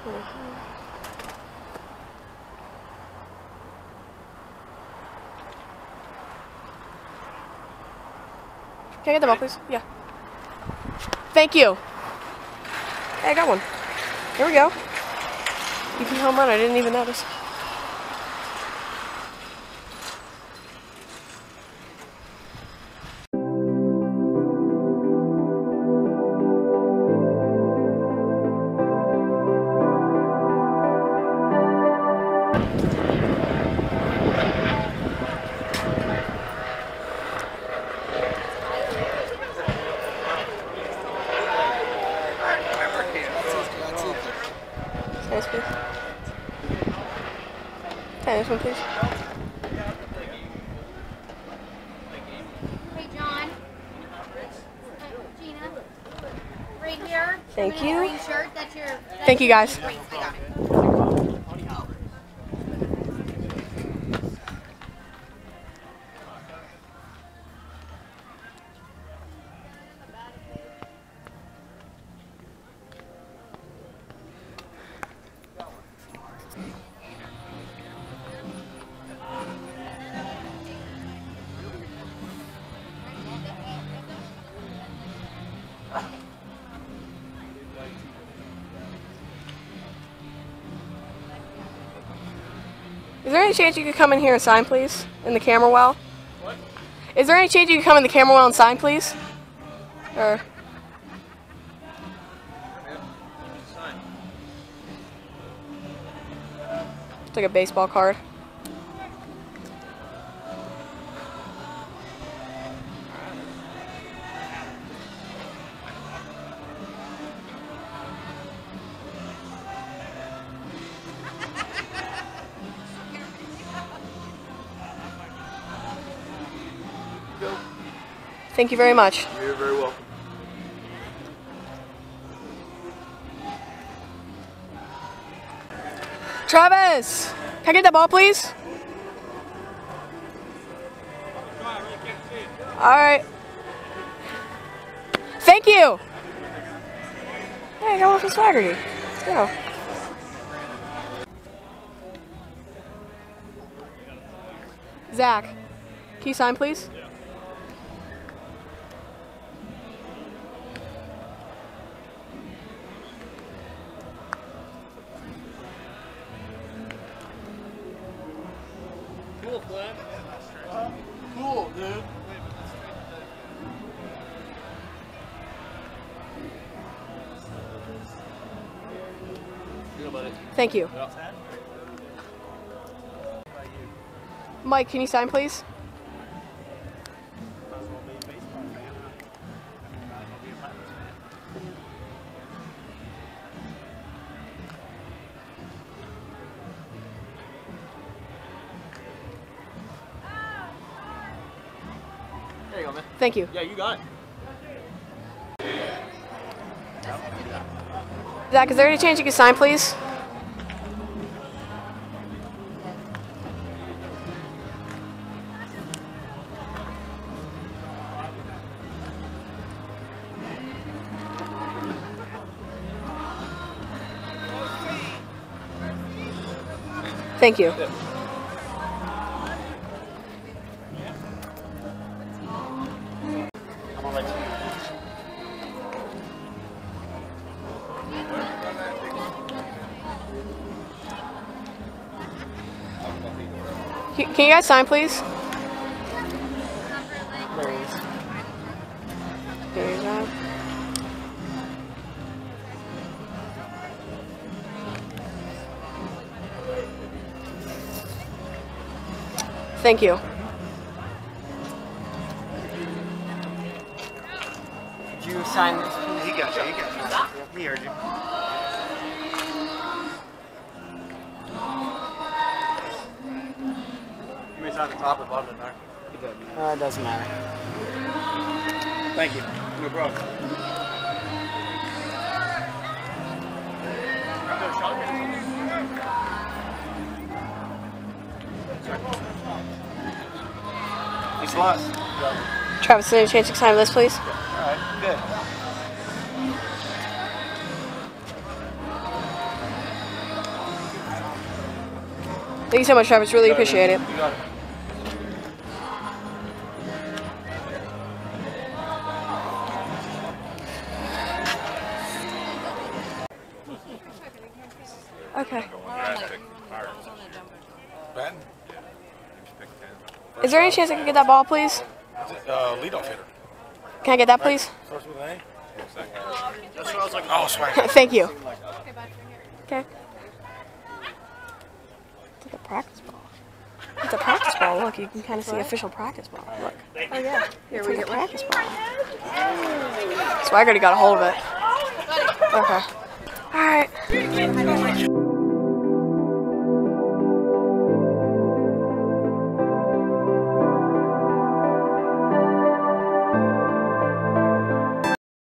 Can I get the ball, please? Yeah. Thank you. Hey, I got one. Here we go. EP home run. I didn't even notice. Tennis, please. Tennis one, please. Hey, John. Gina. Right here. Thank you. Green shirt. That's your. Thank you, guys. I got it. Is there any chance you could come in here and sign, please? In the camera well? What? Is there any chance you could come in the camera well and sign, please? Or... Sign. It's like a baseball card. Thank you very much. You're very welcome. Travis! Can I get that ball, please? Alright. Thank you! Hey, I got one from Swaggerty. Let's go. Zach, can you sign, please? Cool, Flynn. Cool, dude. Thank you. Yeah. Mike, can you sign, please? There you go, man. Thank you. Yeah, you got it. Zach, is there any chance you could sign, please? Thank you. Yeah. I'm gonna let Can you guys sign, please? There he is. There you go. Thank you. Did you sign this? He got you. He got you. He heard you. You may sign the top or bottom of the dark. It doesn't matter. Thank you. No problem. Thanks a lot. Travis, is there any chance you can sign this, please? Alright, good. Thank you so much, Travis. Really appreciate it. You got it. Okay. Ben? Is there any chance I can get that ball, please? Leadoff hitter. Can I get that, please? Starts with an A? That's what I was like. Oh, swag. Thank you. Okay. It's like a practice ball. It's a practice ball. Look, you can kind of see official practice ball. Look. Oh yeah. Here we get practice ball. Swaggerty got a hold of it. Okay. All right.